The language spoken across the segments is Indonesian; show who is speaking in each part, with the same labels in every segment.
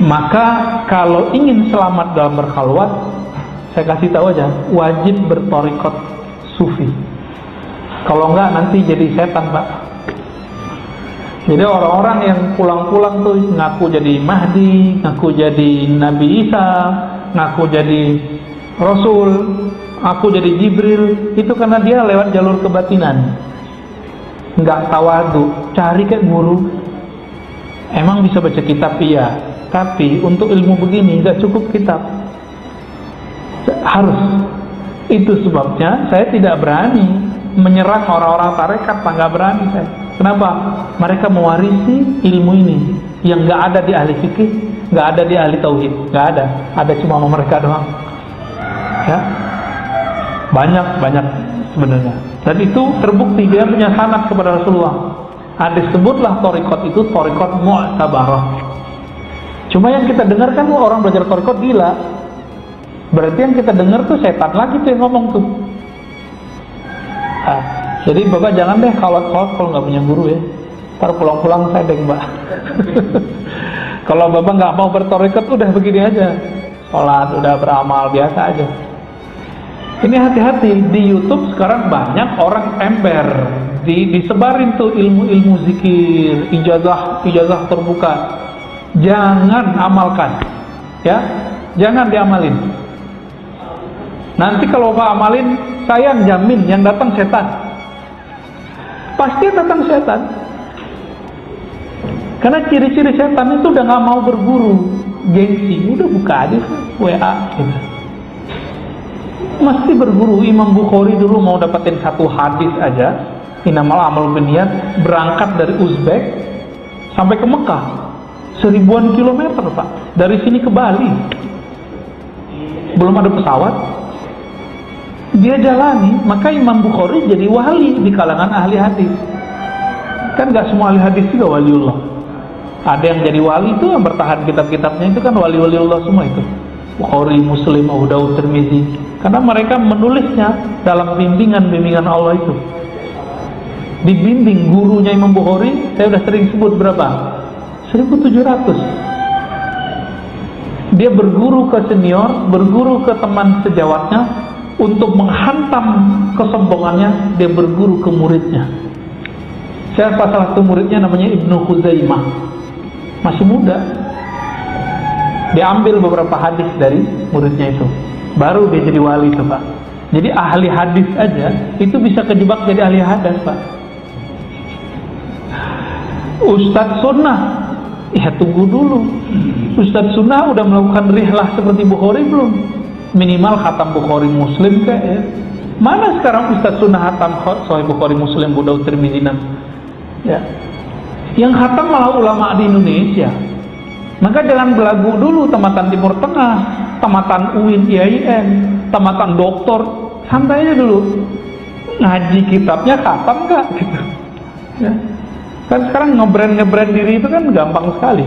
Speaker 1: Maka kalau ingin selamat dalam berkhalwat, saya kasih tahu aja, wajib bertorikot sufi. Kalau enggak nanti jadi setan, Pak. Jadi orang-orang yang pulang-pulang tuh ngaku jadi Mahdi, ngaku jadi Nabi Isa, ngaku jadi Rasul, aku jadi Jibril, itu karena dia lewat jalur kebatinan. Nggak tawadu, cari kayak guru. Emang bisa baca kitab, iya, tapi untuk ilmu begini nggak cukup kitab. Harus. Itu sebabnya saya tidak berani menyerang orang-orang tarekat, nggak berani saya. Kenapa? Mereka mewarisi ilmu ini yang nggak ada di ahli fikih, nggak ada di ahli tauhid, nggak ada. Ada cuma mereka doang. Ya, banyak sebenarnya. Dan itu terbukti dia punya sanad kepada Rasulullah. Disebutlah torikot itu torikot mu'tabarah. Cuma yang kita dengar kan orang belajar torikot gila. Berarti yang kita dengar tuh setan lagi tuh yang ngomong tuh. Jadi Bapak jangan deh kalau nggak punya guru ya. Ntar pulang-pulang saya deh Mbak. Kalau Bapak nggak mau bertorikot udah begini aja. Sholat udah beramal biasa aja. Ini hati-hati, di YouTube sekarang banyak orang ember, disebarin tuh ilmu-ilmu zikir, ijazah terbuka. Jangan amalkan, ya, jangan diamalin. Nanti kalau Bapak amalin, saya jamin yang datang setan. Pasti datang setan. Karena ciri-ciri setan itu udah nggak mau berguru, gengsi, udah buka aja WA gitu. Mesti berguru. Imam Bukhari dulu mau dapetin satu hadis aja, innamal a'malu binniyat, berangkat dari Uzbek sampai ke Mekah, 1000-an kilometer Pak, dari sini ke Bali, belum ada pesawat, dia jalani. Maka Imam Bukhari jadi wali di kalangan ahli hadis. Kan gak semua ahli hadis juga waliullah. Ada yang jadi wali itu yang bertahan kitab-kitabnya itu kan wali-wali Allah semua itu. Bukhari, Muslim, Abu Dawud, Tirmizi. Karena mereka menulisnya dalam bimbingan Allah itu. Dibimbing gurunya Imam Bukhari, saya udah sering sebut berapa? 1700. Dia berguru ke senior, berguru ke teman sejawatnya, untuk menghantam kesombongannya, dia berguru ke muridnya. Siapa salah satu muridnya namanya Ibnu Khuzaimah. Masih muda. Diambil beberapa hadis dari muridnya itu, baru dia jadi wali tuh Pak. Jadi ahli hadis aja itu bisa kejebak jadi ahli hadis Pak. Ustadz sunnah, ya tunggu dulu. Ustadz sunnah udah melakukan rihlah seperti Bukhari belum? Minimal khatam Bukhari Muslim kayak ya. Mana sekarang Ustadz sunnah khatam Sahih Bukhari Muslim, Abu Dawud, Tirmizi ya. Yang khatam malah ulama di Indonesia. Maka jangan belagu dulu tamatan Timur Tengah, tamatan UIN, IAIN, tamatan doktor, santai aja dulu. Ngaji kitabnya khatam nggak gitu. Ya. Kan sekarang ngebrand diri itu kan gampang sekali.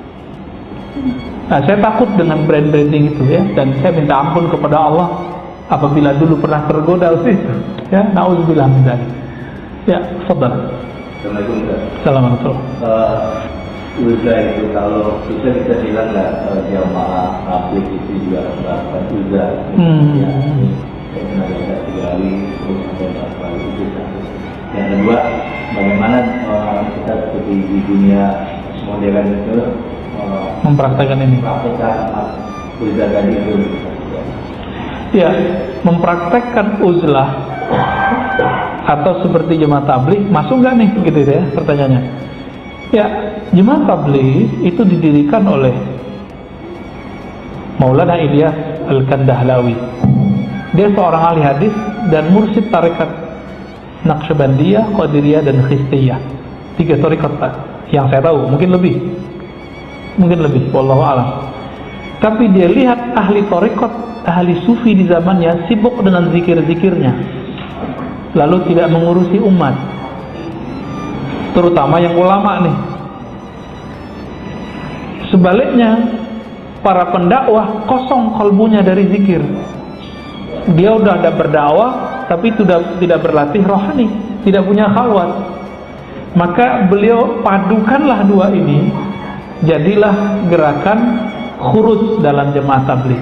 Speaker 1: Nah, saya takut dengan branding itu ya, dan saya minta ampun kepada Allah apabila dulu pernah tergoda situ. Ya, nauzubillah min dzalik. Ya, fadhal. Assalamualaikum.
Speaker 2: Uzlah itu kalau bisa bilang nggak jamaah tabligh itu juga berapa uzlah? Ya, saya ada 3 kali, terus ada 4 kali itu. Yang kedua, bagaimana kita seperti di dunia modern itu
Speaker 1: mempraktekkan ini?
Speaker 2: Uzlah tadi itu.
Speaker 1: Ya, mempraktekkan uzlah atau seperti jemaah tabligh masuk nggak nih gitu ya pertanyaannya? Ya, jemaah tabligh itu didirikan oleh Maulana Ilyas Al-Kandahlawi. Dia seorang ahli hadis dan mursyid tarekat Naqsyabandiyah, Qadiriyah dan Khistiyah. 3 tarekat Pak, yang saya tahu, mungkin lebih, wallahu a'lam. Tapi dia lihat ahli tarekat, ahli sufi di zamannya sibuk dengan zikir-zikirnya, lalu tidak mengurusi umat, terutama yang ulama nih. Sebaliknya, para pendakwah kosong kalbunya dari zikir. Dia udah ada berdakwah, tapi tidak berlatih rohani, tidak punya khalwat. Maka beliau padukanlah 2 ini, jadilah gerakan khuruj dalam jemaah tabligh.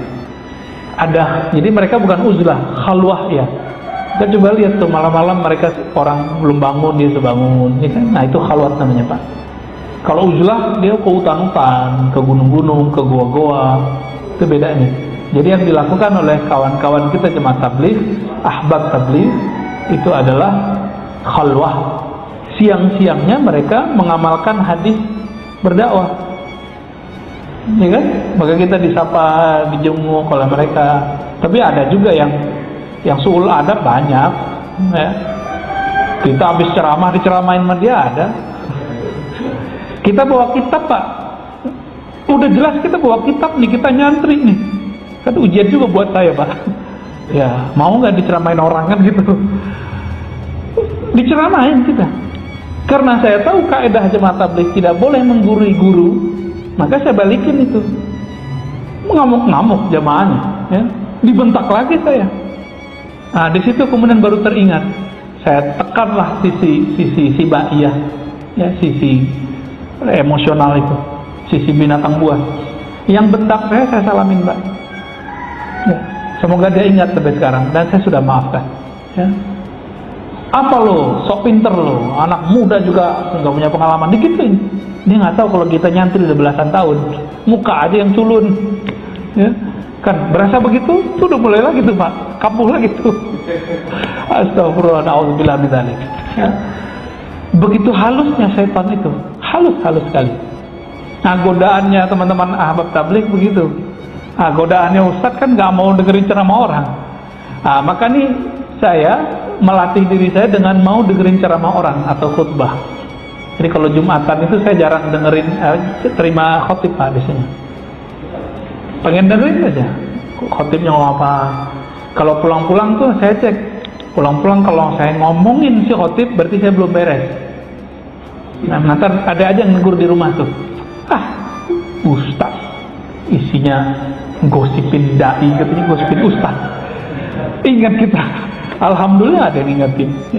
Speaker 1: Jadi mereka bukan uzlah, khalwah ya. Kita coba lihat tuh malam-malam mereka orang belum bangun dia sudah bangun, ya kan? Nah itu khalwat namanya Pak. Kalau uzlah dia ke hutan-hutan, ke gunung-gunung, ke goa-goa, itu bedanya. Jadi yang dilakukan oleh kawan-kawan kita jemaah tabligh, ahbab tabligh itu adalah khalwah. Siang-siangnya mereka mengamalkan hadis berdakwah, ya kan? Maka kita disapa, dijenguk oleh mereka. Tapi ada juga yang suul adab banyak, ya. Kita habis ceramah diceramain sama dia ada. Kita bawa kitab Pak, udah jelas kita bawa kitab nih, kita nyantri nih. Kan ujian juga buat saya Pak. Ya mau nggak diceramain orang kan gitu? Diceramain kita. Karena saya tahu kaidah jemaah tabligh tidak boleh menggurui guru, maka saya balikin itu. Mengamuk-ngamuk jamaahnya, ya. Dibentak lagi saya. Nah, di situ kemudian baru teringat. Saya tekanlah sisi baiyah, ya, sisi emosional itu, sisi binatang buas. Yang bentak saya salamin Mbak. Ya, semoga dia ingat sampai sekarang dan saya sudah maafkan. Ya. Apa lo, sok pinter lo, anak muda juga nggak punya pengalaman, digituin. Dia nggak tahu kalau kita nyantri udah belasan tahun, muka aja yang culun, ya kan? Berasa begitu, tuh udah mulai lagi tuh Pak, kampuh lagi tuh. Astagfirullah, na'udzubillah min dzalik. Ya. Begitu halusnya setan itu, halus sekali. Nah godaannya teman-teman ahbab tabligh begitu. Nah godaannya Ustadz kan nggak mau dengerin ceramah orang. Nah maka nih saya melatih diri saya dengan mau dengerin ceramah orang atau khutbah. Jadi kalau Jumatan itu saya jarang dengerin, terima khotib Pak biasanya. Pengen dengerin aja khotibnya ngomong apa. Kalau pulang-pulang tuh saya cek. Pulang-pulang kalau saya ngomongin si khotib berarti saya belum beres. Nah nanti ada aja yang negur di rumah tuh. Ustaz isinya gosipin dai, katanya gosipin ustaz. Ingat kita. Alhamdulillah ada yang ingetin, ya.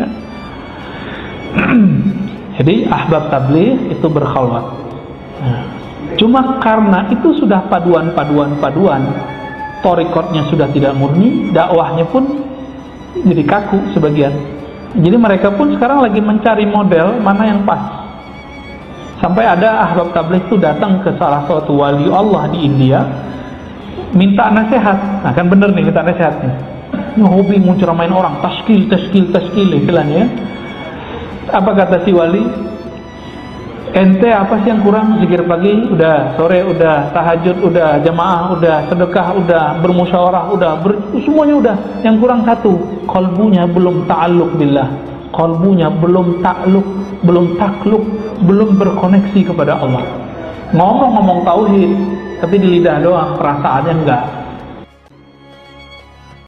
Speaker 1: Jadi ahbab tabligh itu berkhalwat. Nah, cuma karena itu sudah paduan, thariqatnya sudah tidak murni, dakwahnya pun jadi kaku sebagian. Jadi mereka pun sekarang lagi mencari model mana yang pas. Sampai ada ahbab tabligh itu datang ke salah satu wali Allah di India, minta nasihat. Nah kan bener nih minta nasihat nih. Hobi mau ceramain orang, taskil istilahnya. Apa kata si wali? Ente apa sih yang kurang? Zikir pagi udah, sore udah, tahajud udah, jamaah udah, sedekah udah, bermusyawarah udah, semuanya udah. Yang kurang satu, qalbunya belum ta'alluq billah. Qalbunya belum ta'alluq, belum takluk, belum berkoneksi kepada Allah. Ngomong tauhid, tapi di lidah doang, perasaannya enggak.